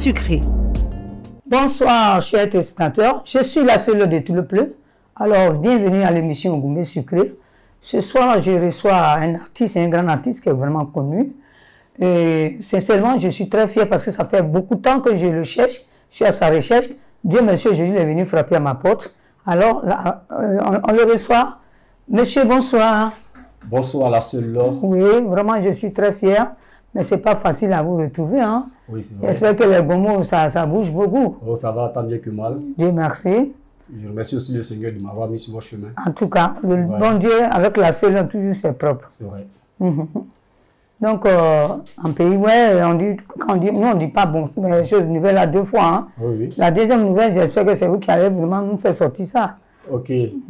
sucré. Bonsoir, chers téléspectateurs. Je suis la seule de tout le peuple. Alors, bienvenue à l'émission Gourmet Sucré. Ce soir, je reçois un artiste, un grand artiste qui est vraiment connu. Et sincèrement, je suis très fier parce que ça fait beaucoup de temps que je le cherche. Je suis à sa recherche. Dieu merci, Jésus est venu frapper à ma porte. Alors, là, on le reçoit. Monsieur, bonsoir. Bonsoir, la seule Laure. Oui, vraiment, je suis très fier. Mais ce n'est pas facile à vous retrouver. Hein? Oui, c'est vrai. J'espère que les gomos, ça bouge beaucoup. Oh, ça va tant bien que mal. Dieu merci. Je remercie aussi le Seigneur de m'avoir mis sur votre chemin. En tout cas, le bon Dieu, avec la seule, toujours c'est propre. C'est vrai. Donc, en pays, ouais, quand on dit, nous on ne dit pas bon, mais les choses nouvelles là 2 fois. Hein. Oui, oui. La deuxième nouvelle, j'espère que c'est vous qui allez vraiment nous faire sortir ça. Ok.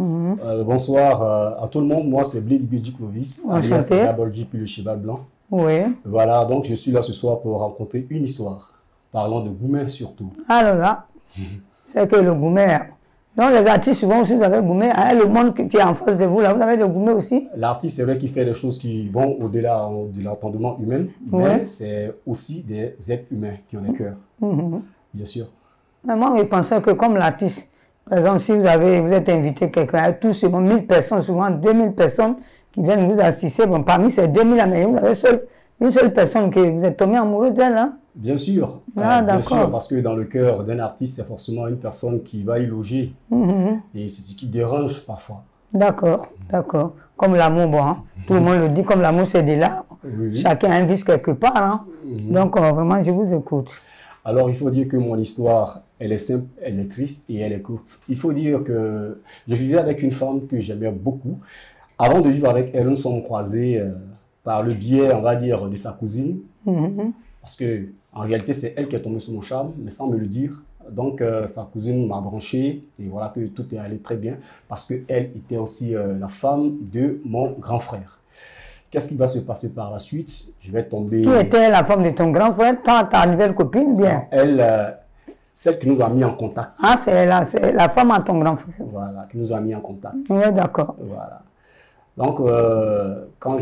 Bonsoir à tout le monde. Moi, c'est Bledi Bidji Clovis, alias Double J puis le cheval blanc. Oui. Voilà, donc je suis là ce soir pour raconter une histoire, parlant de Gourmet surtout. Alors là, c'est que le Gourmet, donc les artistes souvent aussi, vous avez Gourmet, hein, le monde qui est en face de vous, là, vous avez le Gourmet aussi. L'artiste, c'est vrai qu'il fait des choses qui vont au-delà de l'entendement humain, mais c'est aussi des êtres humains qui ont des cœurs, bien sûr. Mais moi, je pensais que comme l'artiste, par exemple, si vous êtes invité quelqu'un, tous souvent 1000 personnes, souvent 2000 personnes qui viennent vous assister, bon, parmi ces 2000 là, mais vous avez une seule personne que vous êtes tombé amoureux d'elle, hein? Bien sûr. Ah, bien d'accord. sûr, parce que dans le cœur d'un artiste, c'est forcément une personne qui va y loger. Et c'est ce qui dérange parfois. D'accord, d'accord. Comme l'amour, bon, hein? Tout le monde le dit, comme l'amour, c'est de là. Oui. Chacun a un vice quelque part. Hein? Donc, vraiment, je vous écoute. Alors, il faut dire que mon histoire, elle est simple, elle est triste et elle est courte. Il faut dire que je vivais avec une femme que j'aimais beaucoup. Avant de vivre avec elle, nous sommes croisés par le biais, on va dire, de sa cousine. Parce que, en réalité, c'est elle qui est tombée sous mon charme, mais sans me le dire. Donc, sa cousine m'a branché et voilà que tout est allé très bien parce qu'elle était aussi la femme de mon grand frère. Qu'est-ce qui va se passer par la suite? Je vais tomber... Qui était la femme de ton grand frère? Ta nouvelle copine, bien? Non, elle, celle qui nous a mis en contact. Ah, c'est la femme à ton grand frère. Voilà, qui nous a mis en contact. Oui, d'accord. Voilà. Donc, quand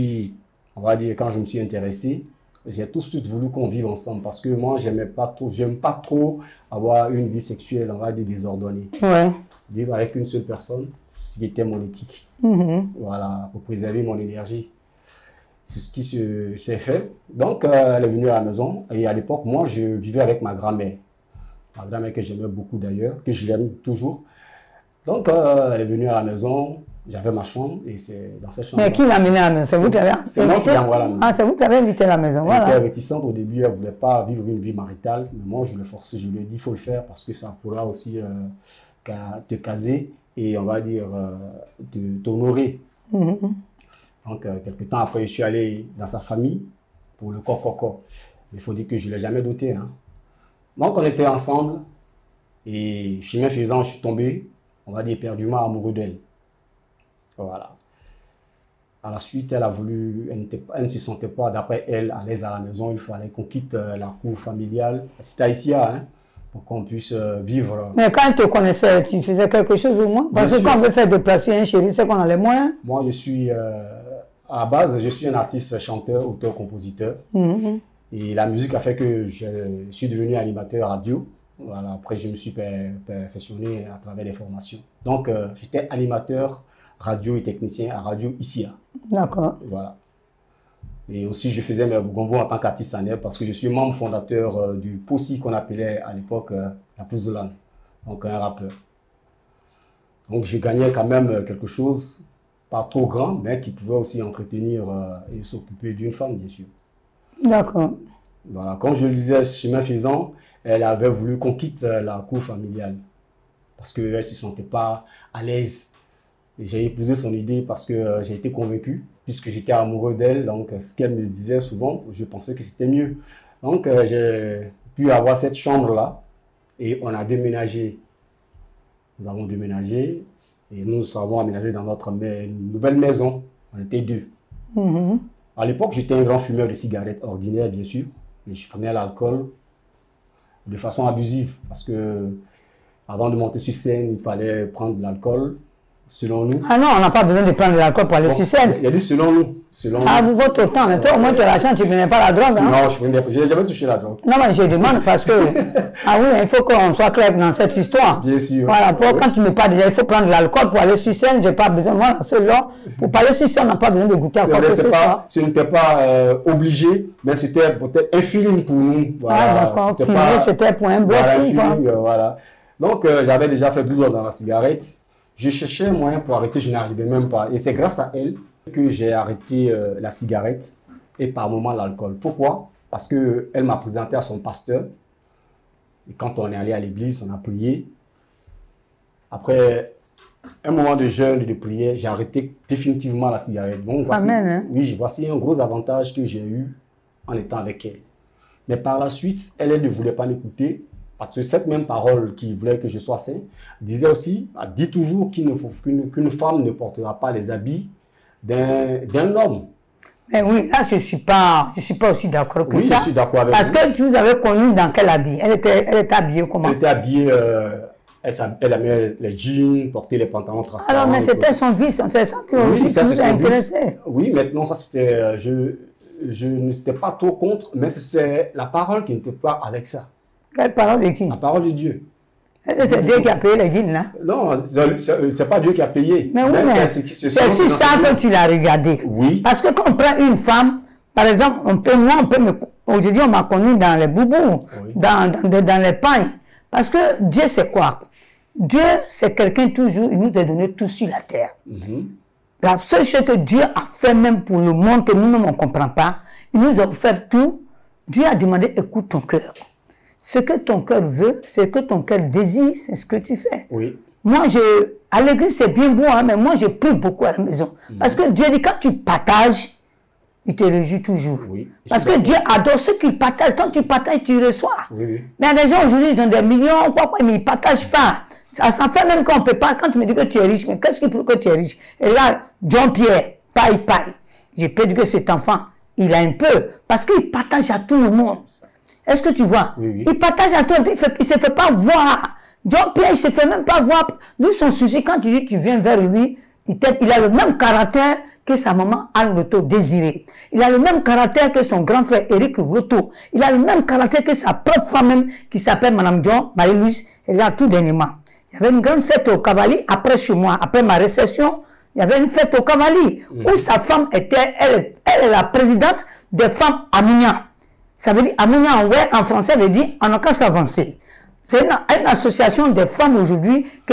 on va dire, quand je me suis intéressé, j'ai tout de suite voulu qu'on vive ensemble parce que moi, j'aime pas trop avoir une vie sexuelle, on va dire, désordonnée. Ouais. Vivre avec une seule personne, c'était mon éthique. Voilà, pour préserver mon énergie. C'est ce qui s'est fait. Donc, elle est venue à la maison et à l'époque, moi, je vivais avec ma grand-mère. Ma grand-mère que j'aimais beaucoup d'ailleurs, que je l'aime toujours. Donc, elle est venue à la maison. J'avais ma chambre et c'est dans cette chambre. Mais qui l'a amené à la maison? C'est vous qui avez invité? C'est moi qui l'ai envoyé à la maison. Ah, c'est vous qui avez invité à la maison, voilà. Elle était réticente au début, elle ne voulait pas vivre une vie maritale. Mais moi, je l'ai forcé, je lui ai dit, il faut le faire parce que ça pourra aussi te caser et on va dire t'honorer. Donc, quelques temps après, je suis allé dans sa famille pour le coco. Mais il faut dire que je ne l'ai jamais doté. Hein. Donc, on était ensemble et chemin faisant, je suis tombé, on va dire, éperdument amoureux d'elle. Voilà. À la suite, elle a voulu, elle ne se sentait pas, d'après elle, à l'aise à la maison. Il fallait qu'on quitte la cour familiale. C'était Haïtia, hein, pour qu'on puisse vivre. Mais quand elle te connaissait, tu faisais quelque chose au moins? Parce que quand on veut faire déplacer un chéri, c'est qu'on a les moyens. Moi, je suis, à la base, je suis un artiste, chanteur, auteur, compositeur. Et la musique a fait que je suis devenu animateur radio. Voilà. Après, je me suis perfectionné à travers des formations. Donc, j'étais animateur radio et technicien à Radio ICIA. D'accord. Voilà. Et aussi, je faisais mes gombos en tant qu'artiste en herbe parce que je suis membre fondateur du POSI qu'on appelait à l'époque la Pouzelane, donc un rappeur. Donc, je gagnais quand même quelque chose, pas trop grand, mais qui pouvait aussi entretenir et s'occuper d'une femme, bien sûr. D'accord. Voilà. Comme je le disais, chemin faisant, elle avait voulu qu'on quitte la cour familiale parce qu'elle ne se sentait pas à l'aise. J'ai épousé son idée parce que j'ai été convaincu, puisque j'étais amoureux d'elle. Donc, ce qu'elle me disait souvent, je pensais que c'était mieux. Donc, j'ai pu avoir cette chambre-là et on a déménagé. Nous avons déménagé et nous avons aménagé dans notre nouvelle maison. On était 2. À l'époque, j'étais un grand fumeur de cigarettes ordinaires, bien sûr. Et je prenais l'alcool de façon abusive parce que avant de monter sur scène, il fallait prendre de l'alcool. Selon nous. Ah non, on n'a pas besoin de prendre de l'alcool pour aller sur scène. Il a dit selon nous. Ah, vous, votre temps, mais toi, au moins, tu as la chance, tu ne prenais pas la drogue. Hein? Non, je n'ai jamais touché la drogue. Non, mais je demande parce que, ah oui, il faut qu'on soit clair dans cette histoire. Bien sûr. Voilà, quand tu me parles déjà, il faut prendre de l'alcool pour aller sur scène, je n'ai pas besoin, moi, là, pour parler sur scène, on n'a pas besoin de goûter à quoi que ce soit. Ce n'était pas obligé, mais c'était peut-être un feeling pour nous. Voilà, ah, d'accord, c'était pour un bluff. Voilà, un feeling, voilà. Donc, j'avais déjà fait 12 ans dans la cigarette. Je cherchais un moyen pour arrêter, je n'arrivais même pas. Et c'est grâce à elle que j'ai arrêté la cigarette et par moment l'alcool. Pourquoi? Parce qu'elle m'a présenté à son pasteur. Et quand on est allé à l'église, on a prié. Après un moment de jeûne et de prière, j'ai arrêté définitivement la cigarette. Donc, voici, Amen, hein? Oui, voici un gros avantage que j'ai eu en étant avec elle. Mais par la suite, elle ne voulait pas m'écouter. Parce que cette même parole qui voulait que je sois saint disait aussi, dit toujours qu'une femme ne portera pas les habits d'un homme. Mais oui, là, je ne suis pas aussi d'accord que ça. Oui, je suis d'accord avec vous. Parce que tu vous avez connu dans quel habit? Elle était habillée comment? Elle était habillée, elle aimait les jeans, porter les pantalons transparents. Alors, mais c'était son vice, c'est ça qui vous a intéressé. Oui, maintenant, ça c'était, je n'étais pas trop contre, mais c'est la parole qui n'était pas avec ça. Quelle parole de qui? La parole de Dieu. C'est Dieu qui a payé les guides, là? Non, c'est pas Dieu qui a payé. Mais oui, mais c'est sur ça que tu l'as regardé. Oui. Parce que quand on prend une femme, par exemple, aujourd'hui, on m'a connu dans les boubous, oui, dans les pailles. Parce que Dieu, c'est quoi? Dieu, c'est quelqu'un toujours, il nous a donné tout sur la terre. La seule chose que Dieu a fait même pour le monde, que nous-mêmes, on ne comprend pas, il nous a offert tout. Dieu a demandé, écoute ton cœur. Ce que ton cœur veut, ce que ton cœur désire, c'est ce que tu fais. Oui. Moi, à l'église, c'est bien beau, hein, mais moi, je prie beaucoup à la maison. Parce que Dieu dit, quand tu partages, il te réjouit toujours. Oui, parce que Dieu adore ceux qui partagent. Quand tu partages, tu reçois. Oui, oui. Mais il y a des gens aujourd'hui, ils ont des millions, mais ils ne partagent pas. Ça fait même qu'on ne peut pas. Quand tu me dis que tu es riche, mais qu'est-ce qui prouve que tu es riche? Et là, Jean-Pierre, paille. Je peux dire que cet enfant, il a un peu. Parce qu'il partage à tout le monde. Est-ce que tu vois? Oui, oui. Il partage à toi, il ne se fait pas voir. Jean-Pierre, il ne se fait même pas voir. Lui, son souci, quand tu dis que tu viens vers lui, il a le même caractère que sa maman Anne Loto Désirée. Il a le même caractère que son grand frère Éric Loto. Il a le même caractère que sa propre femme même, qui s'appelle Madame John, Marie-Louise. Et là, tout dernièrement. Il y avait une grande fête au Cavalier, après chez moi, après ma récession. Il y avait une fête au Cavalier, où sa femme était, elle est la présidente des femmes Amignan. Ça veut dire, Amignan, ouais, en français, veut dire, on n'a qu'à s'avancer. C'est une association de femmes aujourd'hui que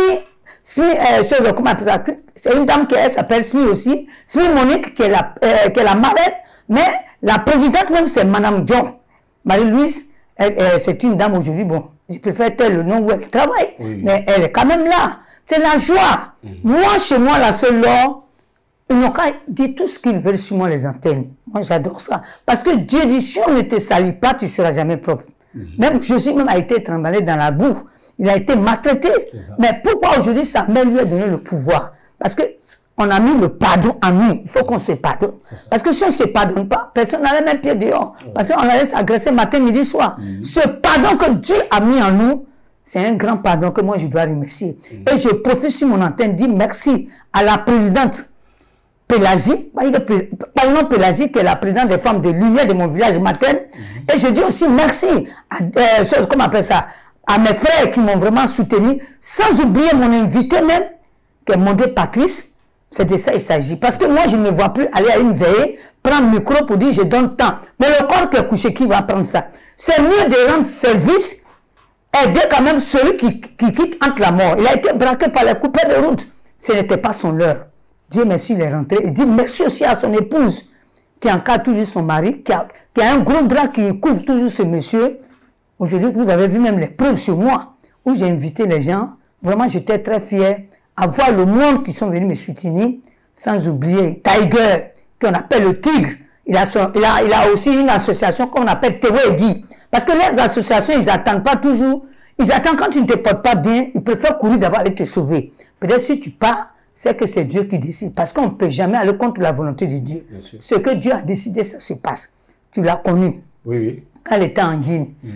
comment appelle ça? C'est une dame qui s'appelle SMI aussi. SMI Monique, qui est la marraine, mais la présidente même, c'est Madame John. Marie-Louise, c'est une dame aujourd'hui, bon, je préfère tel le nom où elle travaille, oui, mais elle est quand même là. C'est la joie. Moi, chez moi, la seule loi, ils n'ont qu'à dire tout ce qu'ils veulent sur moi, les antennes. Moi, j'adore ça. Parce que Dieu dit, si on ne te salit pas, tu ne seras jamais propre. Même Jésus même a été tremblé dans la boue. Il a été maltraité. Mais pourquoi aujourd'hui, sa mère lui a donné le pouvoir? Parce qu'on a mis le pardon en nous. Il faut qu'on se pardonne. Parce que si on ne se pardonne pas, personne n'allait même pied dehors. Parce qu'on allait s'agresser matin, midi, soir. Ce pardon que Dieu a mis en nous, c'est un grand pardon que moi je dois remercier. Et je profite sur mon antenne, dire merci à la présidente Pélagie, par exemple Pélagie, qui est la présidente des femmes de lumière de mon village matin. Et je dis aussi merci à, comment on appelle ça, à mes frères qui m'ont vraiment soutenu, sans oublier mon invité même, qui est Mondé Patrice. C'est de ça il s'agit. Parce que moi, je ne me vois plus aller à une veillée, prendre le micro pour dire je donne temps. Mais le corps qui est couché, qui va prendre ça? C'est mieux de rendre service, aider quand même celui qui quitte entre la mort. Il a été braqué par les coupeurs de route. Ce n'était pas son heure. Dieu merci, il est rentré. Il dit merci aussi à son épouse, qui encadre toujours son mari, qui a un gros drap qui couvre toujours ce monsieur. Aujourd'hui, vous avez vu même les preuves sur moi, où j'ai invité les gens. Vraiment, j'étais très fier à voir le monde qui sont venus me soutenir, sans oublier Tiger, qu'on appelle le Tigre. Il a aussi une association qu'on appelle Tewedi. Parce que les associations, ils n'attendent pas toujours. Ils attendent quand tu ne te portes pas bien, ils préfèrent courir d'abord aller te sauver. Peut-être si tu pars, c'est que c'est Dieu qui décide. Parce qu'on ne peut jamais aller contre la volonté de Dieu. Ce que Dieu a décidé, ça se passe. Tu l'as connu. Oui, oui. Quand elle était en Guinée.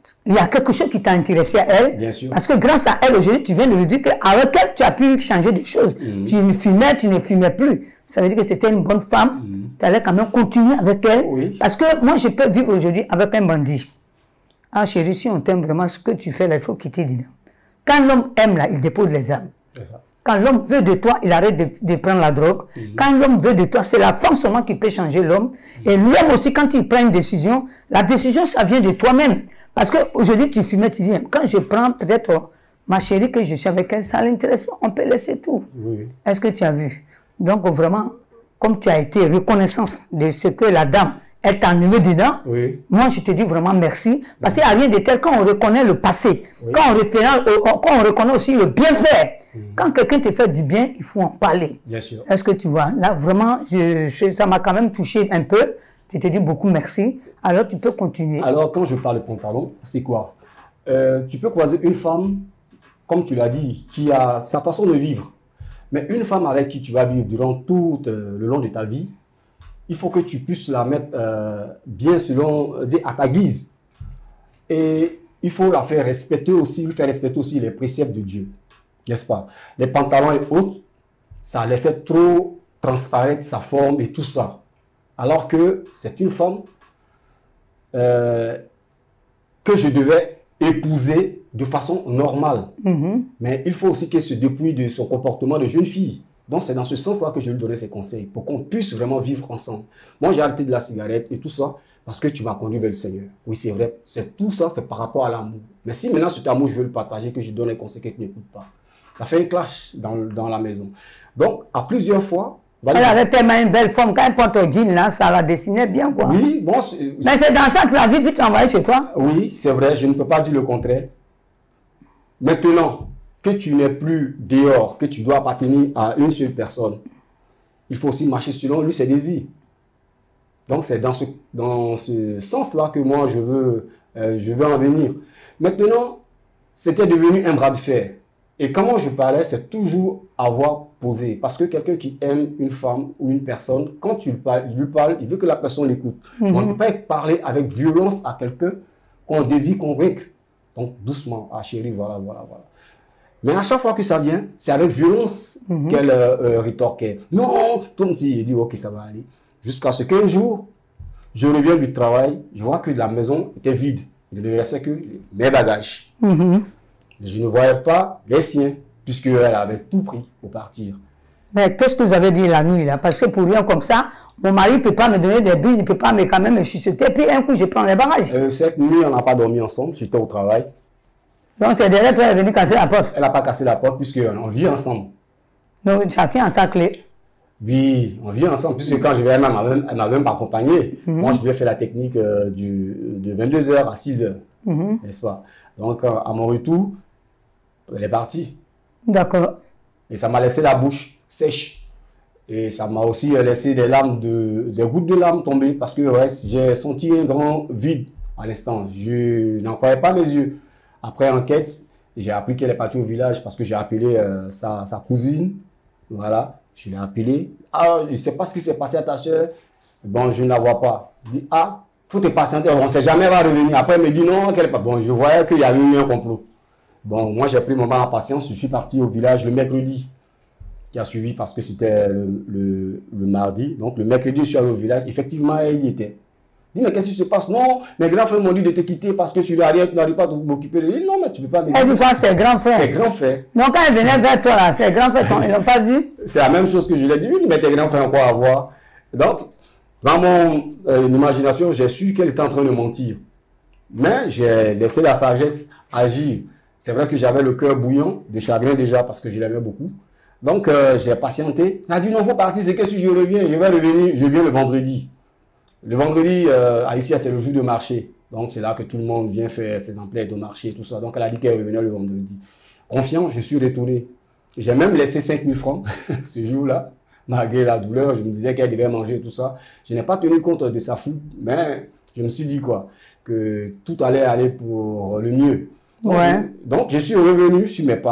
il y a quelque chose qui t'a intéressé à elle. Bien sûr. Parce que grâce à elle, aujourd'hui, tu viens de lui dire qu'avec elle, tu as pu changer de choses. Tu ne fumais plus. Ça veut dire que c'était une bonne femme. Tu allais quand même continuer avec elle. Oui. Parce que moi, je peux vivre aujourd'hui avec un bandit. Ah chérie, si on t'aime vraiment, ce que tu fais là, il faut quitter dedans. Quand l'homme aime là, il dépose les armes. C'est ça. Quand l'homme veut de toi, il arrête de prendre la drogue. Quand l'homme veut de toi, c'est la femme seulement qui peut changer l'homme. Et l'homme aussi, quand il prend une décision, la décision, ça vient de toi-même. Parce qu'aujourd'hui, tu fumais, tu dis, quand je prends peut-être ma chérie, que je suis avec elle, ça l'intéresse pas, on peut laisser tout. Oui. Est-ce que tu as vu? Donc vraiment, comme tu as été reconnaissance de ce que la dame est enlevée dedans, Oui. moi je te dis vraiment merci. Parce qu'il n'y a rien de tel quand on reconnaît le passé, Oui. quand on reconnaît aussi le bienfait. Quand quelqu'un te fait du bien, il faut en parler. Bien sûr. Est-ce que tu vois? Là, vraiment, ça m'a quand même touché un peu. Je te dis beaucoup merci. Alors, tu peux continuer. Alors, quand je parle de pantalon, c'est quoi? Tu peux croiser une femme, comme tu l'as dit, qui a sa façon de vivre. Mais une femme avec qui tu vas vivre durant tout le long de ta vie, il faut que tu puisses la mettre bien à ta guise. Et il faut la faire respecter aussi, lui faire respecter aussi les préceptes de Dieu. N'est-ce pas? Les pantalons et autres, ça laissait trop transparaître sa forme et tout ça. Alors que c'est une femme que je devais épouser de façon normale. Mais il faut aussi qu'elle se dépouille de son comportement de jeune fille. Donc c'est dans ce sens-là que je lui donnais ces conseils, pour qu'on puisse vraiment vivre ensemble. Moi j'ai arrêté de la cigarette et tout ça, parce que tu m'as conduit vers le Seigneur. Oui, c'est vrai, tout ça c'est par rapport à l'amour. Mais si maintenant cet amour je veux le partager, que je donne un conseil que tu n'écoutes pas, ça fait un clash dans la maison. Donc à plusieurs fois, elle avait tellement une belle forme, quand elle porte ton jean là, ça la dessinait bien quoi. Oui, bon, mais c'est dans ça que la vie puis tu envoies chez toi. Oui, c'est vrai, je ne peux pas dire le contraire. Maintenant que tu n'es plus dehors, que tu dois appartenir à une seule personne, il faut aussi marcher selon lui ses désirs. Donc c'est dans ce sens-là que moi je veux en venir. Maintenant, c'était devenu un bras de fer. Et comment je parlais, c'est toujours avoir posé. Parce que quelqu'un qui aime une femme ou une personne, quand tu lui parles, il veut que la personne l'écoute. On ne peut pas parler avec violence à quelqu'un qu'on désire convaincre. Donc doucement, ah chérie, voilà. Mais à chaque fois que ça vient, c'est avec violence qu'elle rétorquait. Non, comme si il dit ok, ça va aller. Jusqu'à ce qu'un jour, je reviens du travail, je vois que la maison était vide. Il ne restait que mes bagages. Mais je ne voyais pas les siens, puisqu'elle avait tout pris pour partir. Mais qu'est-ce que vous avez dit la nuit là? Parce que pour rien comme ça, mon mari ne peut pas me donner des bises, il ne peut pas quand même me chuchoter. Puis un coup, je prends les bagages. Cette nuit, on n'a pas dormi ensemble, j'étais au travail. Donc c'est derrière toi, elle est venue casser la porte. Elle n'a pas cassé la porte, puisqu'on vit ensemble. Donc chacun a sa clé. Oui, on vit ensemble, puisque quand je vais, elle ne m'a même pas accompagné. Moi, je devais faire la technique de 22h à 6h, n'est-ce pas? Donc, à mon retour, elle est partie. D'accord. Et ça m'a laissé la bouche sèche. Et ça m'a aussi laissé des gouttes de larmes tomber, parce que ouais, j'ai senti un grand vide à l'instant. Je n'en croyais pas mes yeux. Après enquête, j'ai appris qu'elle est partie au village, parce que j'ai appelé sa cousine. Voilà. Je l'ai appelé. Ah, je ne sais pas ce qui s'est passé à ta soeur. Bon, je ne la vois pas. Je dis, ah, il faut te patienter. On ne sait jamais, elle va revenir. Après, elle me dit non, qu'elle n'est pas. Bon, je voyais qu'il y avait eu un complot. Bon, moi, j'ai pris mon mal en patience. Je suis parti au village le mercredi qui a suivi, parce que c'était le mardi. Donc, le mercredi, je suis allé au village. Effectivement, elle y était. Je dis, mais qu'est-ce qui se passe? Non, mes grands frères m'ont dit de te quitter parce que tu n'arrives pas à m'occuper de lui. Non, mais tu ne peux pas me dire. Elle dit quoi? C'est grand frère. C'est grand frère. Donc, quand elle venait vers toi, là, c'est grand frère, ils n'ont pas vu? C'est la même chose que je l'ai dit. Oui, mais tes grands frères ont quoi à voir? Donc, dans mon imagination, j'ai su qu'elle était en train de mentir. Mais j'ai laissé la sagesse agir. C'est vrai que j'avais le cœur bouillant de chagrin déjà, parce que je l'aimais beaucoup. Donc, j'ai patienté. Elle a dit, non, il faut partir. C'est que si je reviens, je vais revenir. Je viens le vendredi. Le vendredi, à Issia, c'est le jour de marché. Donc, c'est là que tout le monde vient faire ses emplettes au marché et tout ça. Donc, elle a dit qu'elle revenait le vendredi. Confiant, je suis retourné. J'ai même laissé 5 000 francs ce jour-là. Malgré la douleur, je me disais qu'elle devait manger et tout ça. Je n'ai pas tenu compte de sa fougue, mais je me suis dit quoi, que tout allait aller pour le mieux. Ouais. Donc, je suis revenu sur mes pas.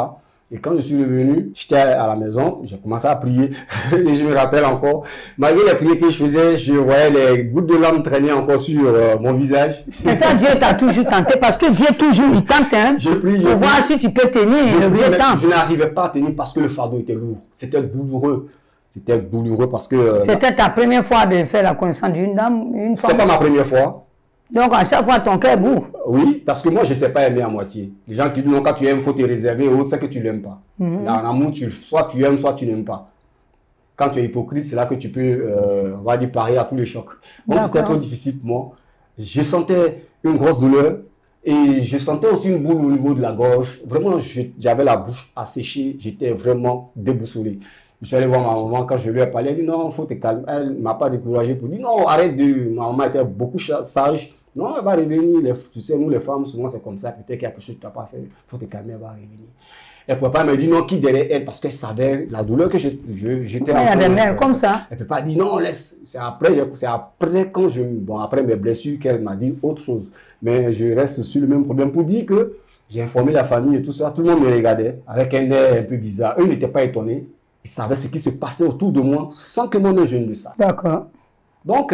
Et quand je suis revenu, j'étais à la maison, j'ai commencé à prier. Et je me rappelle encore, malgré les prières que je faisais, je voyais les gouttes de larmes traîner encore sur mon visage. Et ça, Dieu t'a toujours tenté, parce que Dieu toujours, il tente, hein, Je prie, pour voir si tu peux tenir, le Dieu tente. je n'arrivais pas à tenir parce que le fardeau était lourd. C'était douloureux. C'était douloureux parce que... C'était ta première fois de faire la connaissance d'une dame, une femme? C'était pas ma première fois. Donc, à chaque fois, ton cœur boue. Oui, parce que moi, je ne sais pas aimer à moitié. Les gens qui disent non, quand tu aimes, il faut te réserver, ou c'est que tu ne l'aimes pas. Dans l'amour, soit tu aimes, soit tu n'aimes pas. Quand tu es hypocrite, c'est là que tu peux, on va dire, parier à tous les chocs. Donc, c'était trop difficile pour moi. Je sentais une grosse douleur et je sentais aussi une boule au niveau de la gorge. Vraiment, j'avais la bouche asséchée. J'étais vraiment déboussolé. Je suis allé voir ma maman, quand je lui ai parlé, elle dit non, il faut te calmer. Elle ne m'a pas découragé pour dire non, arrête de... Ma maman était beaucoup sage. Non, elle va revenir. Tu sais, nous les femmes, souvent c'est comme ça. Peut-être qu'il y a quelque chose que tu n'as pas fait. Il faut te calmer, elle va revenir. Elle ne pouvait pas me dire non, qui derrière elle, parce qu'elle savait la douleur que j'étais en train. Il y a des mères comme ça. Elle ne peut pas dire non, laisse. C'est après quand après mes blessures qu'elle m'a dit autre chose. Mais je reste sur le même problème pour dire que j'ai informé la famille et tout ça. Tout le monde me regardait avec un air un peu bizarre. Eux n'étaient pas étonnés. Ils savaient ce qui se passait autour de moi sans que moi-même je ne le sache. D'accord. Donc,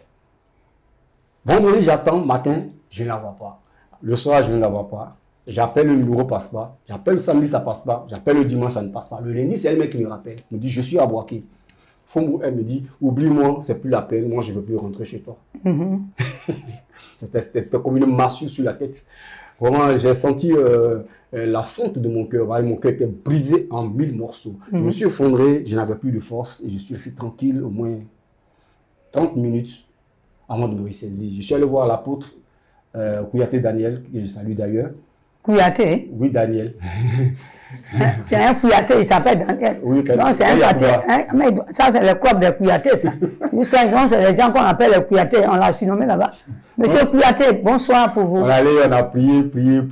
vendredi, j'attends, matin, je ne la vois pas. Le soir, je ne la vois pas. J'appelle, le numéro ne passe pas. J'appelle le samedi, ça ne passe pas. J'appelle le dimanche, ça ne passe pas. Le lundi, c'est elle-même qui me rappelle. Elle me dit, je suis à Boaké. Elle me dit, oublie-moi, c'est plus la peine. Moi, je ne veux plus rentrer chez toi. C'était comme une massue sur la tête. Vraiment, j'ai senti la fonte de mon cœur. Mon cœur était brisé en 1000 morceaux. Je me suis effondré, je n'avais plus de force. Et je suis resté tranquille au moins 30 minutes avant de me ressaisir. Je suis allé voir l'apôtre Kouyaté Daniel, que je salue d'ailleurs. Kouyaté? Oui, Daniel. C'est un Kouyaté, il s'appelle Daniel. Oui, non, c'est un Kouyaté. Mais ça, c'est le club des Kouyaté, ça. Jusqu'à présent, c'est les gens qu'on appelle les Kouyaté. On l'a surnommé là-bas. Monsieur Kouyaté, bonsoir pour vous. On a prié.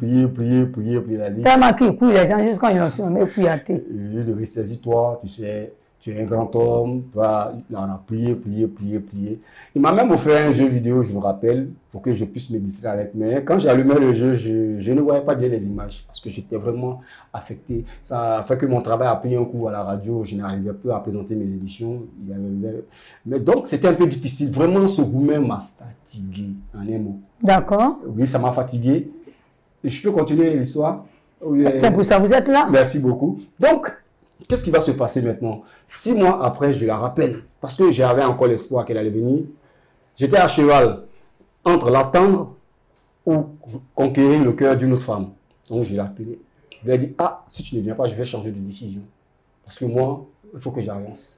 Tellement qu'il couille les gens jusqu'à ils l'ont surnommé Kouyaté. Il dit, ressaisis-toi, tu sais. Tu es un grand homme, on a prié. Il m'a même offert un jeu vidéo, je me rappelle, pour que je puisse me distraire avec. Mais quand j'allumais le jeu, je ne voyais pas bien les images parce que j'étais vraiment affecté. Ça a fait que mon travail a pris un coup à la radio, je n'arrivais plus à présenter mes éditions. Mais donc, c'était un peu difficile. Vraiment, ce gourmet m'a fatigué, en un mot. D'accord. Oui, ça m'a fatigué. Et je peux continuer l'histoire? C'est pour ça que vous êtes là? Merci beaucoup. Donc, qu'est-ce qui va se passer maintenant? 6 mois après, je la rappelle, parce que j'avais encore l'espoir qu'elle allait venir. J'étais à cheval entre l'attendre ou conquérir le cœur d'une autre femme. Donc, je l'ai appelée. Je lui ai dit, ah, si tu ne viens pas, je vais changer de décision. Parce que moi, il faut que j'avance.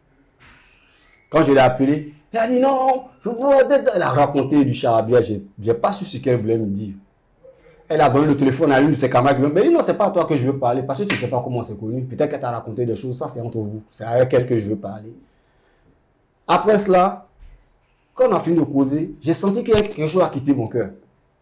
Quand je l'ai appelée, elle a dit, non, elle a raconté du charabia. Je n'ai pas su ce qu'elle voulait me dire. Elle a donné le téléphone à l'une de ses camarades. Elle m'a dit non, c'est pas à toi que je veux parler parce que tu ne sais pas comment c'est connu. Peut-être qu'elle t'a raconté des choses. Ça, c'est entre vous. C'est avec elle que je veux parler. Après cela, quand on a fini de causer, j'ai senti qu'il y a quelque chose à quitter mon cœur.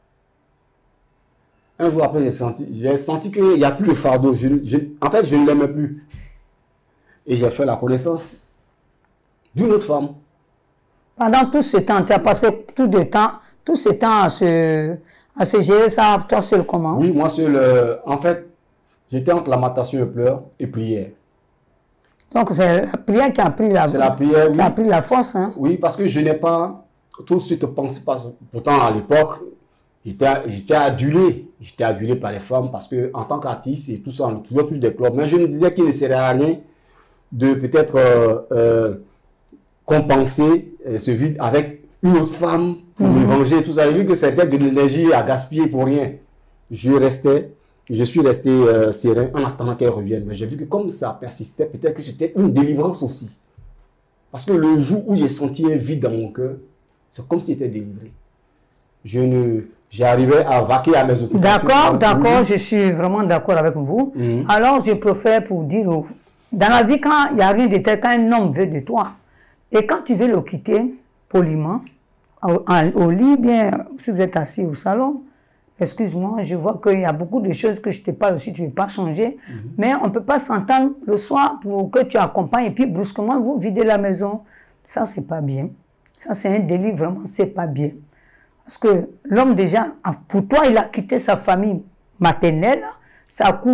Un jour après, j'ai senti qu'il n'y a plus de fardeau. En fait, je ne l'aimais plus. Et j'ai fait la connaissance d'une autre femme. Pendant tout ce temps, tu as passé tout ce temps à se gérer ça, toi seul comment? Oui, moi seul. En fait, j'étais entre lamentation et pleurs et prière. Donc c'est la prière qui a pris la, prière, qui a pris la force. Hein? Oui, parce que je n'ai pas tout de suite pensé. Pourtant, à l'époque, j'étais adulé. J'étais adulé par les femmes parce qu'en tant qu'artiste et tout ça, on toujours touche des clubs. Mais je me disais qu'il ne serait à rien de peut-être compenser ce vide avec une autre femme pour me venger et tout ça. J'ai vu que c'était de l'énergie à gaspiller pour rien. Je suis resté serein en attendant qu'elle revienne. Mais j'ai vu que comme ça persistait, peut-être que c'était une délivrance aussi. Parce que le jour où j'ai senti un vide dans mon cœur, c'est comme si c'était délivré. J'arrivais à vaquer à mes occupations. D'accord, je suis vraiment d'accord avec vous. Alors, je préfère pour dire, dans la vie, quand il n'y a rien de tel, quand un homme veut de toi, et quand tu veux le quitter, poliment, au lit, bien, si vous êtes assis au salon, excuse-moi, je vois qu'il y a beaucoup de choses que je te parle aussi, tu ne veux pas changer, mais on ne peut pas s'entendre le soir pour que tu accompagnes et puis brusquement vous videz la maison. Ça, c'est pas bien. Ça, c'est un délit, vraiment, c'est pas bien. Parce que l'homme, déjà, pour toi, il a quitté sa famille maternelle, ça couvre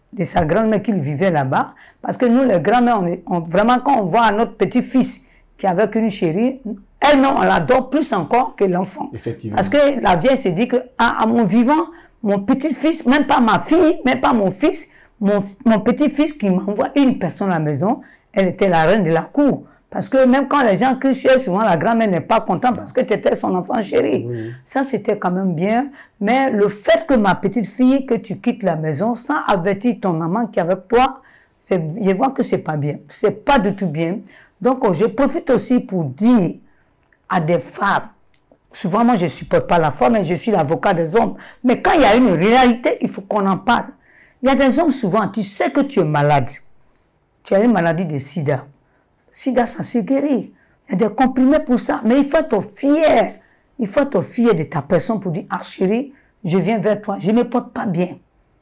de sa grand-mère qui vivait là-bas. Parce que nous, les grands-mères, vraiment, quand on voit notre petit-fils qui est avec une chérie, elle-même, on l'adore plus encore que l'enfant. Effectivement. Parce que la vieille se dit que à mon vivant, mon petit-fils, même pas ma fille, même pas mon fils, mon petit-fils qui m'envoie une personne à la maison, elle était la reine de la cour. Parce que même quand les gens crient, souvent la grand-mère n'est pas contente parce que tu étais son enfant chéri. Oui. Ça, c'était quand même bien. Mais le fait que ma petite fille, que tu quittes la maison sans avertir ton amant qui est avec toi, je vois que c'est pas bien. C'est pas du tout bien. Donc, je profite aussi pour dire à des femmes, souvent moi je supporte pas la femme, mais je suis l'avocat des hommes. Mais quand il y a une réalité, il faut qu'on en parle. Il y a des hommes souvent, tu sais que tu es malade. Tu as une maladie de sida. Sida, ça se guérit. Il y a des comprimés pour ça. Mais il faut être fier. Il faut être fier de ta personne pour dire, ah chérie, je viens vers toi, je ne me porte pas bien.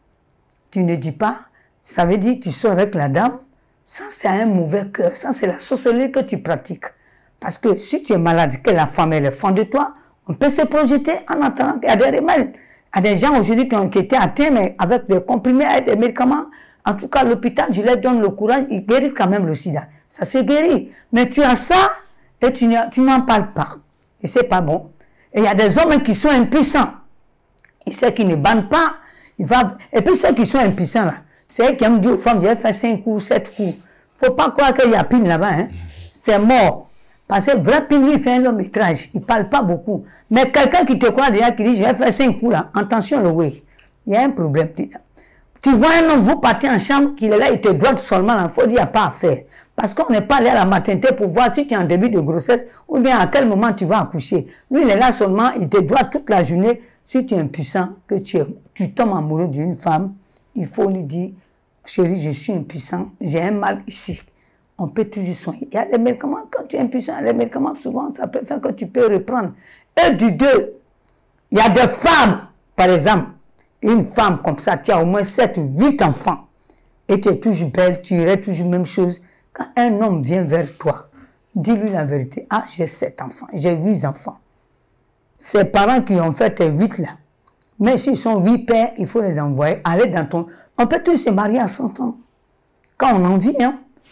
Tu ne dis pas, ça veut dire tu sors avec la dame. Ça, c'est un mauvais cœur. Ça, c'est la sorcellerie que tu pratiques. Parce que si tu es malade, que la femme elle est fan de toi, on peut se projeter en attendant qu'il y a des remèdes. Il y a des gens aujourd'hui qui ont été atteints, mais avec des comprimés, avec des médicaments. En tout cas, l'hôpital, je leur donne le courage, ils guérissent quand même le sida. Ça se guérit. Mais tu as ça et tu n'en parles pas. Et c'est pas bon. Et il y a des hommes qui sont impuissants. Et ceux qui ne bandent pas, et puis ceux qui sont impuissants là, c'est eux qui aiment dire aux femmes, j'ai fait 5 coups, 7 coups. Faut pas croire qu'il y a pine là-bas, hein. C'est mort. Parce que vrai pine, lui, il fait un long métrage. Il parle pas beaucoup. Mais quelqu'un qui te croit déjà, qui dit, j'ai fait 5 coups là, attention le oui. Il y a un problème. Tu vois un homme, vous partez en chambre, qu'il est là, il te droite seulement, il faut dire, il n'y a pas à faire. Parce qu'on n'est pas allé à la maternité pour voir si tu es en début de grossesse ou bien à quel moment tu vas accoucher. Lui, il est là seulement, il te doit toute la journée. Si tu es impuissant, que tu tombes amoureux d'une femme, il faut lui dire, chérie, je suis impuissant, j'ai un mal ici. On peut toujours soigner. Il y a des médicaments, quand tu es impuissant, les médicaments, souvent, ça peut faire que tu peux reprendre. Et du deux, il y a des femmes, par exemple, une femme comme ça, tu as au moins 7 ou 8 enfants, et tu es toujours belle, tu irais toujours même chose. Quand un homme vient vers toi, dis-lui la vérité. Ah, j'ai 7 enfants, j'ai 8 enfants. Ses parents qui ont fait tes 8 là, mais s'ils sont 8 pères, il faut les envoyer. Aller dans ton... On peut tous se marier à 100 ans. Quand on en vit, hein,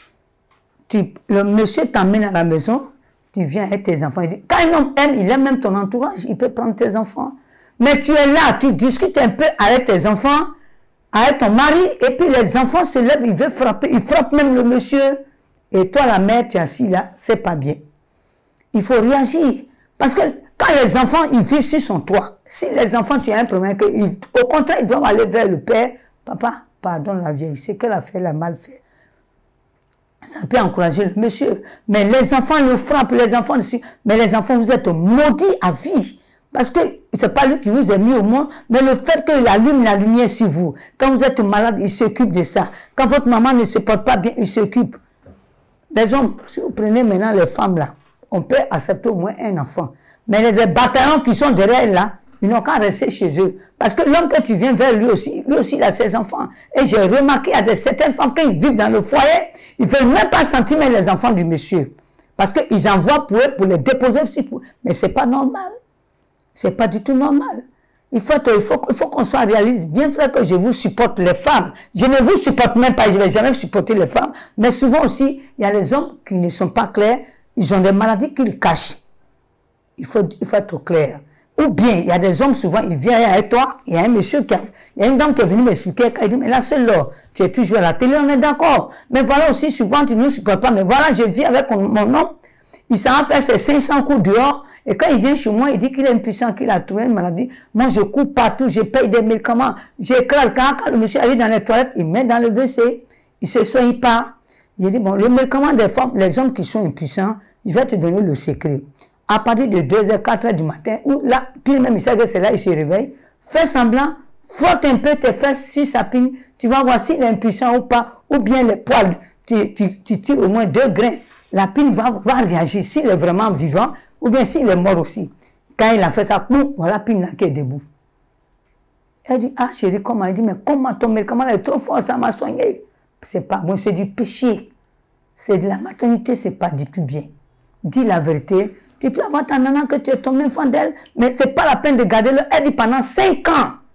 le monsieur t'emmène à la maison, tu viens avec tes enfants. Il dit, quand un homme aime, il aime même ton entourage, il peut prendre tes enfants. Mais tu es là, tu discutes un peu avec tes enfants, avec ton mari, et puis les enfants se lèvent, ils veulent frapper, ils frappent même le monsieur. Et toi, la mère, tu es assis là, c'est pas bien. Il faut réagir. Parce que quand les enfants, ils vivent sur son toit, si les enfants, tu as un problème, au contraire, ils doivent aller vers le père. Papa, pardonne la vieille, c'est qu'elle a fait, elle a mal fait. Ça peut encourager le monsieur. Mais les enfants le frappent, les enfants dessus. Mais les enfants, vous êtes maudits à vie. Parce que ce n'est pas lui qui vous a mis au monde, mais le fait qu'il allume la lumière sur vous. Quand vous êtes malade, il s'occupe de ça. Quand votre maman ne se porte pas bien, il s'occupe. Les hommes, si vous prenez maintenant les femmes là, on peut accepter au moins un enfant. Mais les bataillons qui sont derrière là, ils n'ont qu'à rester chez eux. Parce que l'homme que tu viens vers lui aussi, il a ses enfants. Et j'ai remarqué, il y a certaines femmes, quand ils vivent dans le foyer, ils ne veulent même pas sentir les enfants du monsieur. Parce qu'ils envoient pour eux, pour les déposer aussi. Mais ce n'est pas normal. Ce n'est pas du tout normal. Il faut qu'on soit réaliste. Bien vrai que je vous supporte les femmes. Je ne vous supporte même pas, je ne vais jamais supporter les femmes. Mais souvent aussi, il y a les hommes qui ne sont pas clairs. Ils ont des maladies qu'ils cachent. Il faut être clair. Ou bien, il y a des hommes, souvent, ils viennent avec toi, il y a un monsieur il y a une dame qui est venue m'expliquer, il dit, mais là, c'est là, tu es toujours à la télé, on est d'accord. Mais voilà aussi, souvent, tu ne nous supportes pas. Mais voilà, je vis avec mon homme, il s'en fait ses 500 coups dehors, et quand il vient chez moi, il dit qu'il est impuissant, qu'il a trouvé une maladie. Moi, je cours partout, je paye des médicaments, j'écrase. Quand le monsieur arrive dans les toilettes, il met dans le WC, il ne se soigne pas. J'ai dit, bon, le médicament des femmes, les hommes qui sont impuissants, je vais te donner le secret. À partir de 2h, 4h du matin, où là, puis même il sait que c'est là, il se réveille, fais semblant, frotte un peu tes fesses sur sa pine, tu vas voir s'il est impuissant ou pas, ou bien les poils, tu tires au moins 2 grains, la pine va réagir s'il est vraiment vivant, ou bien s'il est mort aussi. Quand il a fait ça, boum, voilà, pine là qui est debout. Elle dit, ah chérie, comment? Elle dit, mais comment ton médicament est trop fort, ça m'a soigné. C'est pas moi, c'est du péché. C'est de la maternité, c'est pas du tout bien. Dis la vérité. Tu peux avoir ta nana que tu es ton enfant d'elle, mais ce n'est pas la peine de garder le. Elle dit pendant 5 ans.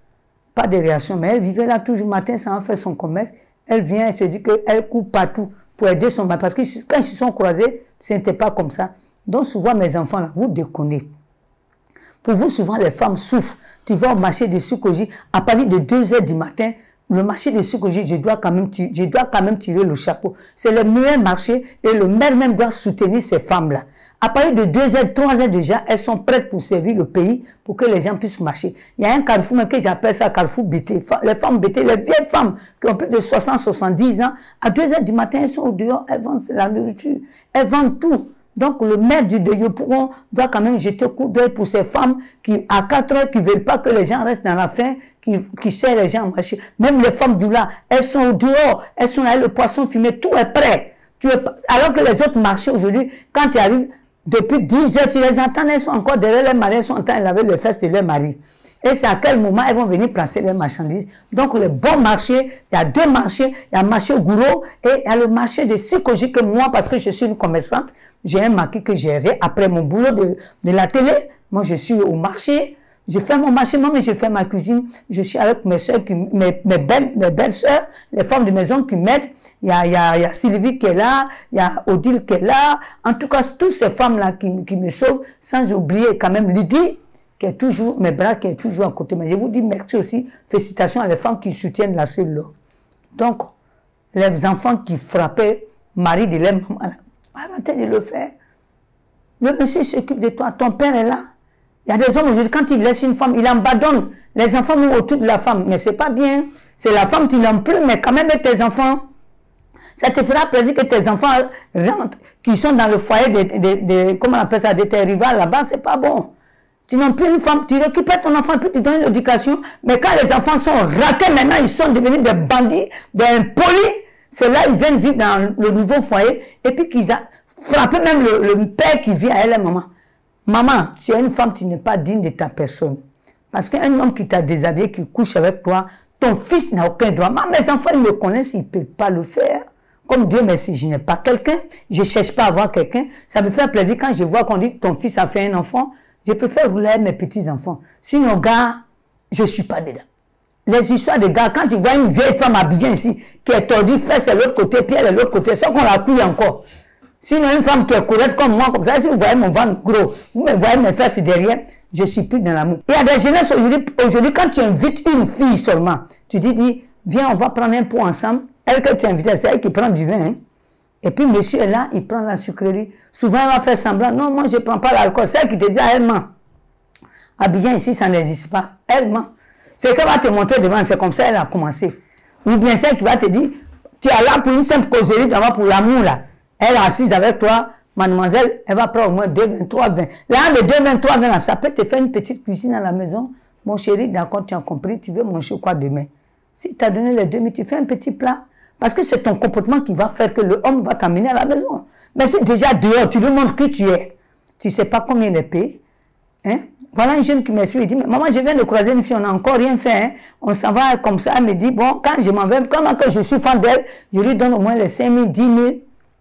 pas de réaction, mais elle vivait là toujours matin sans faire son commerce. Elle vient, elle se dit qu'elle court partout pour aider son mari. Parce que quand ils se sont croisés, ce n'était pas comme ça. Donc souvent, mes enfants, là, vous déconnez. Pour vous, souvent, les femmes souffrent. Tu vas au marché de Sukoji, à partir de 2 heures du matin, le marché de Sukoji, je dois quand même tirer le chapeau. C'est le meilleur marché et le maire même doit soutenir ces femmes-là. À partir de 2 heures, 3 heures déjà, elles sont prêtes pour servir le pays, pour que les gens puissent marcher. Il y a un carrefour que j'appelle ça carrefour BT. Les femmes BT, les vieilles femmes qui ont plus de 60, 70 ans, à 2 heures du matin, elles sont au dehors, elles vendent la nourriture, elles vendent tout. Donc, le maire de Yopougon doit quand même jeter un coup d'œil pour ces femmes qui, à 4 heures, qui ne veulent pas que les gens restent dans la faim, qui servent les gens à marcher. Même les femmes du là, elles sont au dehors, elles sont là, le poisson fumé, tout est prêt. Alors que les autres marchés aujourd'hui, quand tu arrives, depuis 10 heures, tu les entends, elles sont encore derrière les maris, elles sont en train de laver les fesses de leur mari. Et c'est à quel moment elles vont venir placer leurs marchandises. Donc, le bon marché, il y a 2 marchés. Il y a le marché Gouro et il y a le marché de Sukoji que moi, parce que je suis une commerçante, j'ai un marché que j'ai après mon boulot de la télé. Moi, je suis au marché. Je fais mon marché, moi, mais je fais ma cuisine. Je suis avec mes soeurs, mes belles soeurs, les femmes de maison qui m'aident. Il y a Sylvie qui est là, il y a Odile qui est là. En tout cas, toutes ces femmes-là qui me sauvent, sans oublier quand même Lydie, qui est toujours, mes bras qui est toujours à côté. Mais je vous dis merci aussi, félicitations à les femmes qui soutiennent la cellule. Donc, les enfants qui frappaient Marie de leur maman, arrêtez de le faire. Le monsieur s'occupe de toi, ton père est là. Il y a des hommes aujourd'hui, quand ils laissent une femme, ils abandonnent. Les enfants vont autour de la femme, mais c'est pas bien. C'est la femme qui l'aime plus, mais quand même tes enfants. Ça te fera plaisir que tes enfants rentrent, qui sont dans le foyer comment on appelle ça, de tes rivales là-bas, c'est pas bon. Tu n'as plus une femme, tu récupères ton enfant, puis tu donnes l'éducation. Mais quand les enfants sont ratés, maintenant ils sont devenus des bandits, des impolis. C'est là qu'ils viennent vivre dans le nouveau foyer. Et puis qu'ils frappent même le père qui vit à elle, maman. Maman, tu es une femme, tu n'es pas digne de ta personne. Parce qu'un homme qui t'a déshabillé, qui couche avec toi, ton fils n'a aucun droit. Mes enfants, ils me connaissent, ils ne peuvent pas le faire. Comme Dieu merci, je n'ai pas quelqu'un, je ne cherche pas à avoir quelqu'un. Ça me fait plaisir quand je vois qu'on dit que ton fils a fait un enfant. Je préfère rouler mes petits-enfants. Sinon, gars, je ne suis pas dedans. Les histoires de gars, quand tu vois une vieille femme habillée ici, qui est tordue, fesse à l'autre côté, pied à l'autre côté, c'est qu'on la couille encore. Sinon, une femme qui est correcte comme moi, comme ça, si vous voyez mon ventre gros, vous me voyez mes fesses derrière, je ne suis plus dans l'amour. Il y a des jeunesses aujourd'hui, quand tu invites une fille seulement, tu dis, viens, on va prendre un pot ensemble. Elle que tu invites, c'est elle qui prend du vin. Hein. Et puis, monsieur est là, il prend la sucrerie. Souvent, elle va faire semblant. Non, moi, je ne prends pas l'alcool. C'est elle qui te dit, elle ment. Abidjan, ici, ça n'existe pas. Elle ment. C'est qu'elle va te montrer devant, c'est comme ça elle a commencé. Ou bien c'est elle qui va te dire, tu es là pour une simple causerie, pour l'amour, là. Elle est assise avec toi, mademoiselle, elle va prendre au moins 2, 23, 20. Là, de 2, 23, 20, là, ça peut te faire une petite cuisine à la maison. Mon chéri, d'accord, tu as compris, tu veux manger quoi demain? Si tu as donné les 2 000, tu fais un petit plat. Parce que c'est ton comportement qui va faire que l'homme va t'amener à la maison. Mais si déjà dehors, tu lui montres qui tu es, tu ne sais pas combien il est payé. Hein? Voilà une jeune qui me suit, il dit, mais maman, je viens de croiser une fille, on n'a encore rien fait. Hein? On s'en va comme ça, elle me dit, bon, quand je m'en vais, comment que je suis fan d'elle, je lui donne au moins les 5 000, 10 000.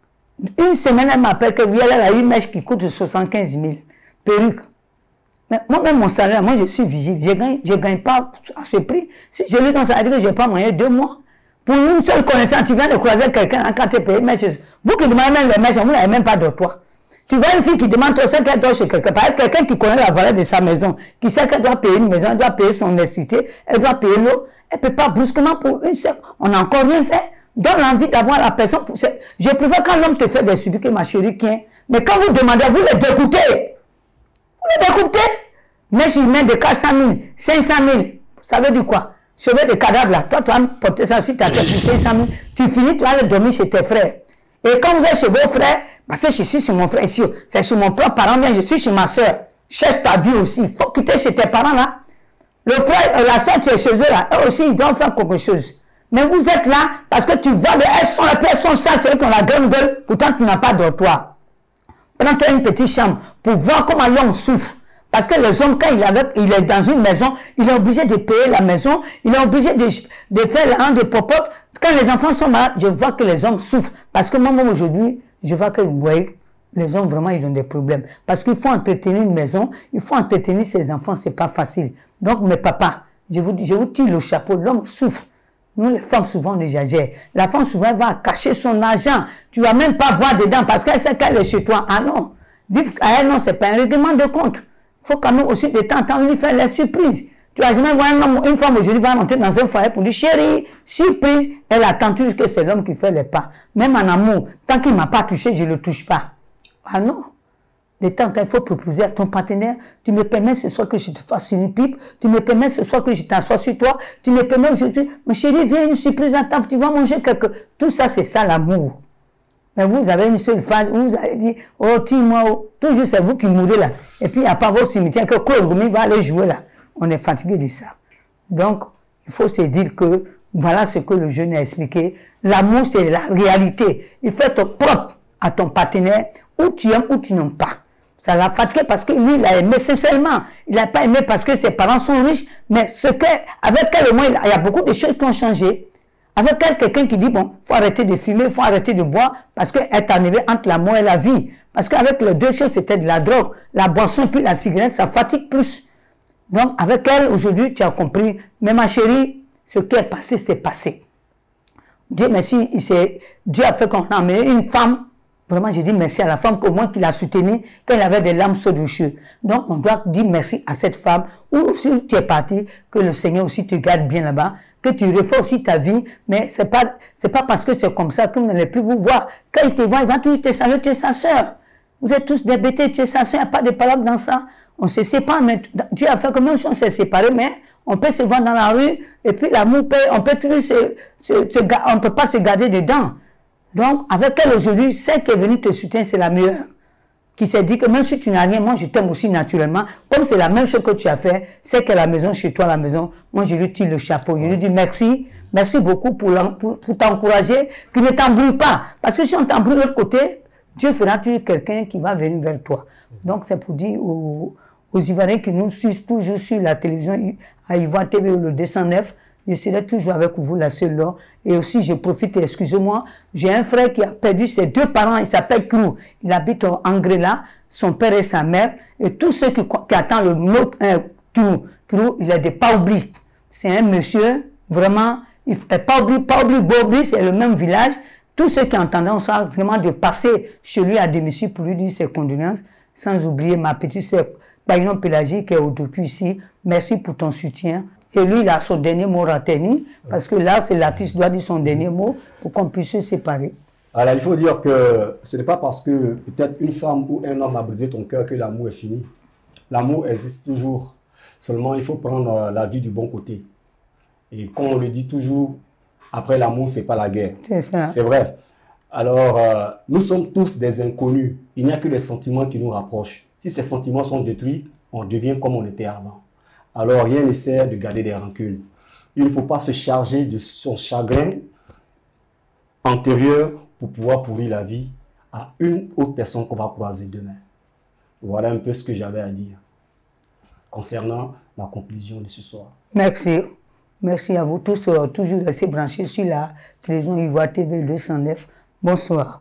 Une semaine, elle m'appelle que oui, elle a une mèche qui coûte 75 000. Perruque. Mais moi-même, mon salaire, moi, je suis vigile. Je ne gagne pas à ce prix. Si je lui donne ça, elle dit que je n'ai pas moyen 2 mois. Pour une seule connaissance, tu viens de croiser quelqu'un quand tu es payé, mais vous qui demandez même les mèches, vous n'avez même pas de toi. Tu vois une fille qui demande toi ce qu'elle doit chez quelqu'un, par exemple, quelqu'un qui connaît la valeur de sa maison, qui sait qu'elle doit payer une maison, elle doit payer son électricité, elle doit payer l'eau, elle ne peut pas brusquement pour une seule. On n'a encore rien fait. Donne l'envie d'avoir la personne. Je préfère quand l'homme te fait des subis que ma chérie qui est. Mais quand vous demandez, vous les découtez. Vous les découtez. Mais je mets des 400 000, 500 000. Ça veut dire quoi? Sauver des cadavres là. Toi, tu vas me porter ça sur ta tête pour 500 000. Tu finis, tu vas aller dormir chez tes frères. Et quand vous êtes chez vos frères, parce que je suis chez mon frère ici, c'est chez mon propre parent, bien je suis chez ma soeur. Cherche ta vie aussi. Il faut quitter chez tes parents là. Le frère, la soeur, tu es chez eux là. Eux aussi, ils doivent faire quelque chose. Mais vous êtes là parce que tu vois, elles sont là, elles sont sales, c'est eux qui ont la grande gueule, pourtant tu n'as pas de dortoir. Prends-toi une petite chambre pour voir comment l'homme souffre. Parce que les hommes, quand il est dans une maison, il est obligé de payer la maison, il est obligé de faire la rente de popote. Quand les enfants sont malades, je vois que les hommes souffrent. Parce que moi, aujourd'hui, je vois que, vous voyez, les hommes, vraiment, ils ont des problèmes. Parce qu'il faut entretenir une maison, il faut entretenir ses enfants, c'est pas facile. Donc, mes papas, je vous tire le chapeau, l'homme souffre. Nous, les femmes, souvent, on exagère. La femme, souvent, va cacher son argent. Tu ne vas même pas voir dedans parce qu'elle sait qu'elle est chez toi. Ah non, vivre à elle, non, ce n'est pas un règlement de compte. Il faut quand même aussi de temps en temps lui faire les surprises. Tu vas jamais voir un homme, une femme aujourd'hui va rentrer dans un foyer pour dire chérie, surprise, elle attend toujours que c'est l'homme qui fait les pas. Même en amour, tant qu'il ne m'a pas touché, je ne le touche pas. Ah non. De temps en temps, il faut proposer à ton partenaire, tu me permets ce soir que je te fasse une pipe, tu me permets ce soir que je t'assois sur toi, tu me permets aujourd'hui, ma chérie, viens une surprise à table, tu vas manger quelque... Tout ça, c'est ça l'amour. Mais vous avez une seule phase où vous allez dire, oh, tire-moi, oh. Toujours c'est vous qui mourrez là. Et puis, il n'y a pas votre cimetière que Claude Goumi va aller jouer là. On est fatigué de ça. Donc, il faut se dire que voilà ce que le jeune a expliqué. L'amour, c'est la réalité. Il faut être propre à ton partenaire, ou tu aimes ou tu n'aimes pas. Ça l'a fatigué parce que lui, il a aimé sincèrement. Il n'a pas aimé parce que ses parents sont riches. Mais avec elle, au moins, il y a beaucoup de choses qui ont changé. Avec elle, quelqu'un qui dit, bon, il faut arrêter de fumer, il faut arrêter de boire, parce qu'elle est arrivée entre la mort et la vie. Parce qu'avec les deux choses, c'était de la drogue. La boisson puis la cigarette, ça fatigue plus. Donc, avec elle, aujourd'hui, tu as compris. Mais ma chérie, ce qui est passé, c'est passé. Dieu merci, Dieu a fait qu'on a amené une femme. Vraiment, je dis merci à la femme, qu'au moins qu'il a soutenu, qu'elle avait des larmes sur le cheveu. Donc, on doit dire merci à cette femme, ou si tu es parti, que le Seigneur aussi te garde bien là-bas, que tu refais aussi ta vie, mais c'est pas parce que c'est comme ça que vous n'allez plus vous voir. Quand il te voit, il va toujours te saluer, tu es sa sœur. Vous êtes tous des bêtés, tu es sa sœur, il n'y a pas de paroles dans ça. On se sépare, mais Dieu a fait comme même si on s'est séparés, mais on peut se voir dans la rue, et puis l'amour on peut toujours on ne peut pas se garder dedans. Donc, avec elle aujourd'hui, celle qui est venue te soutenir, c'est la meilleure. Qui s'est dit que même si tu n'as rien, moi je t'aime aussi naturellement. Comme c'est la même chose que tu as fait, c'est qu'à la maison, chez toi à la maison, moi je lui tire le chapeau. Je lui dis merci, merci beaucoup pour t'encourager, qui ne t'embrouille pas. Parce que si on t'embrouille de l'autre côté, Dieu fera toujours quelqu'un qui va venir vers toi. Donc c'est pour dire aux Ivoiriens qui nous suivent toujours sur la télévision, à Ivoire TV ou le 209, je serai toujours avec vous, la seule là. Et aussi, je profite, excusez-moi, j'ai un frère qui a perdu ses deux parents, il s'appelle Krou. Il habite en Angrela, son père et sa mère. Et tous ceux qui attendent le mot Krou, il est de Paoubli. C'est un monsieur, vraiment, il n'est Paoubli, Bobli, c'est le même village. Tous ceux qui entendent ça, vraiment de passer chez lui à domicile pour lui dire ses condoléances, sans oublier ma petite soeur, Baïnon Pélagie, qui est au docu ici. Merci pour ton soutien. Et lui, il a son dernier mot à tenir, parce que là, c'est l'artiste qui doit dire son dernier mot pour qu'on puisse se séparer. Alors, il faut dire que ce n'est pas parce que peut-être une femme ou un homme a brisé ton cœur que l'amour est fini. L'amour existe toujours. Seulement, il faut prendre la vie du bon côté. Et comme on le dit toujours, après l'amour, ce n'est pas la guerre. C'est ça. C'est vrai. Alors, nous sommes tous des inconnus. Il n'y a que les sentiments qui nous rapprochent. Si ces sentiments sont détruits, on devient comme on était avant. Alors, rien ne sert de garder des rancunes. Il ne faut pas se charger de son chagrin antérieur pour pouvoir pourrir la vie à une autre personne qu'on va croiser demain. Voilà un peu ce que j'avais à dire concernant la conclusion de ce soir. Merci. Merci à vous tous. Toujours rester branchés sur la télévision Ivoire TV 209. Bonsoir.